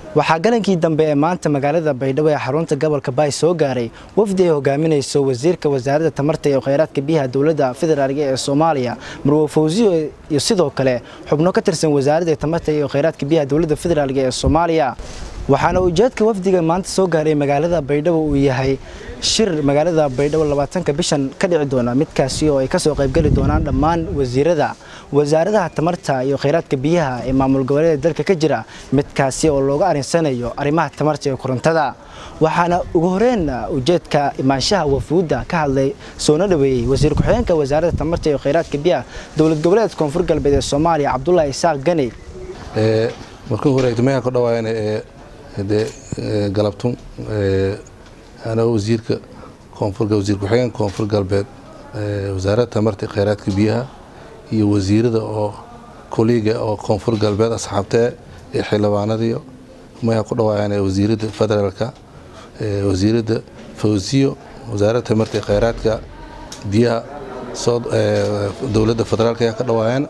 waxaa galankii dambe ee maanta magaalada Baydhabo ee xarunta gobolka Bay soo gaaray wafdi ay hogaaminayso wasiirka wasaaradda tamarta iyo kheyraadka biyaha dawladda federaalka ee Soomaaliya Marwo Fawziyo iyo sidoo kale xubno ka tirsan wasaaradda tamarta iyo kheyraadka biyaha dawladda federaalka ee Soomaaliya waxaana ujeedka wafdiga maanta soo gaaray magaalada Baydhabo uu yahay shir magaalada Baydhabo 20 bishan ka dhici doona midkaasi oo ay ka soo qayb gali doonaan dhammaan wasiirada wasaaradda tamarta iyo kheyraadka biyaha ee maamul goboleedyada dalka ka jira midkaasi oo looga arinsanayo arrimaha tamarta iyo korontada waxaana ugu horeen ujeedka imaanshaha wafuudda ka hadlay soo dhaweeyay wasiir ku xigeenka wasaaradda tamarta iyo kheyraadka biyaha dawlad goboleedka Koonfur Galbeed ee Soomaaliya Cabdullaahi Isaaq Gani markii hore idmaha ku dhawaayeen galabtun أنا وزيرك وزير كحيان كونفور قلبات وزارة تمرت خيرات كبيرة هي وزير ده أو كوليجا أو كونفور قلبات أصحابته حلوانة دي ما يقولوا يعني وزير ده فدرالك وزير ده فوزيو وزارة تمرت خيرات كبيرة صاد دولة فدرالك يقولوا يعني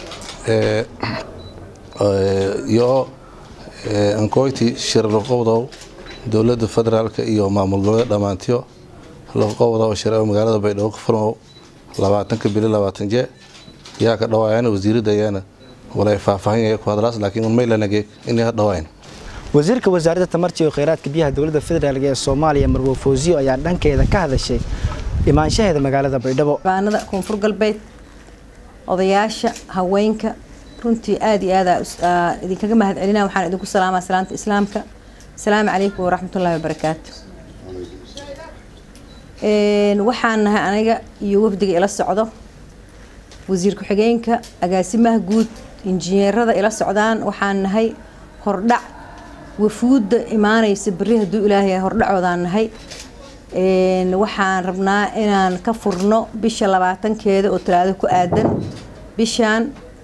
يا أنكويتي شر القوضة دولة فدرالك iyo maamul goboleed dhamaantiyo loo qowda shirka magaalada Baydhabo ka furmo 20 bil 20 jeer yaa ka dhawaayeen wasiirada ayana wala faahfaahin ku hadlaas laakiin ma ilanageey inay dhawaayeen wasiirka wasaaradda tamarta iyo kheyraadka biyaha dawladda federaalka ee Soomaaliya Marwo Fawziyo ayaa dhankeeda ka hadashay imaanshaheeda magaalada Baydhabo baanada Koonfur Galbeed odayaasha haweenka runtii aad iyo aad idinkaga mahadcelinaa waxaan idinku salaamaa salaanta islaamka السلام عليكم ورحمة الله وبركاته. وحنا أنا يوفدق إلى السعودة وزير كحجينك أجاسمه جود إنجنيير هذا إلى السعودان وحنا هاي هردع وفود إيمان يسبريه دو إلهي هردع وذان هاي وحنا ربنا إن نكفرنا بشلباتن كده وتلاذ كأدن بشان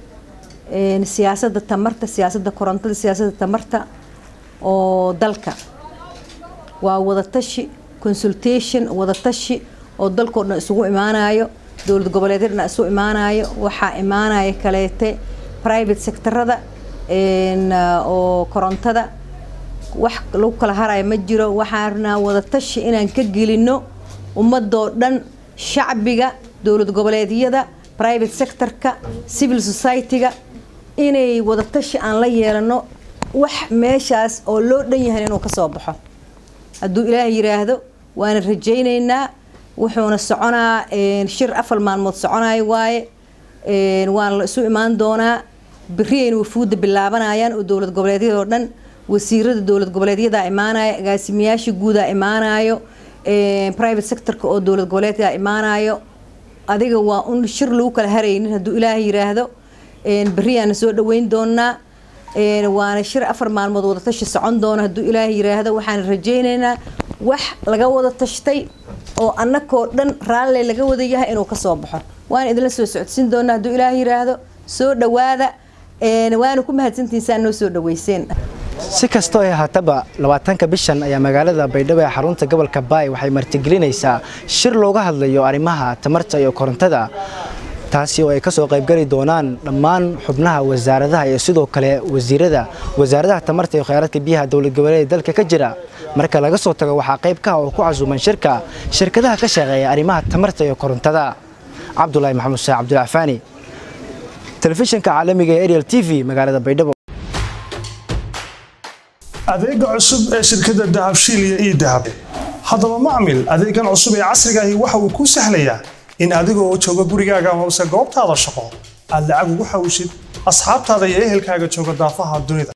السياسة التمرت السياسة الكورنت السياسة التمرت oo dalka waa wada tashi consultation wada tashi oo dalkoodna isugu imaanayo dawlad goboleedyadna isugu imaanayo waxa imaanaya kaleete private sectorada oo korontada wax lagu kala haray ma jiro waxaana wada tashi inaan ka gelino ummadoo dhan shacbiga dawlad goboleedyada private sectorka civil society-ga inay wada tashi aan la yeelano wax meeshaas oo loo dhan yahay inuu ka soo baxo haduu ilaahay yiraahdo waan rajaynaynaa wuxuuna soconaa shir afal maalmood soconay waaye waan la isu imaan doonaa biriin wafuud bilaabanayaan oo dawlad goboleedyada oo dhan wasiirada dawlad goboleedyada imaanaya agaasimayaasha guud ah imaanayo private sector-ka oo dawlad goboleedyada imaanayo adiga waa un shir lagu kala haraynin haduu ilaahay yiraahdo biriin soo dhaweyn doonaa وانا شر أفر مع الموضوع تشي سعون دون هدو إلهي هذا وحن رجينا وح لجودة تشتي أو أنا كودن رالي لجودة إياها إنه كصباحه وأنا إذا لسه سعودين دون هدو إلهي هذا سود وهذا وأنا كم هالسنتين سنة سود ويسين si kasto ay hataba 20 bishan ayaa magaalada Baydhabo ee xarunta gobolka Bay waxay martigelinaysaa shir looga hadlayo arrimaha tamarta iyo korontada taasi oo ay ka soo qayb gali doonaan dhammaan xubnaha wasaaradaha iyo sidoo kale wasiirada wasaaradda tamarta iyo kheyraadka biyaha dawlad goboleedyada dalka ka jira marka laga soo tago waxa qayb ka ah oo ku casuuman shirkadaha ka shaqeeya arrimaha tamarta iyo korontada Cabdullaahi Maxamed Saad Cabdullaahi Fani telefishinka caalamiga ee Ariel TV magaalada Baydhabo adeega cusub ee shirkadda Dahabshiil iyo Dahab hadaba macmiil adeegan cusub ee casriga ah waxa uu ku sahlayaa in adigoo jooga gurigaaga ama goobtaada shaqo aad lacag ugu xawishid asxaabtaada iyo ehelkaaga jooga daafaha dunida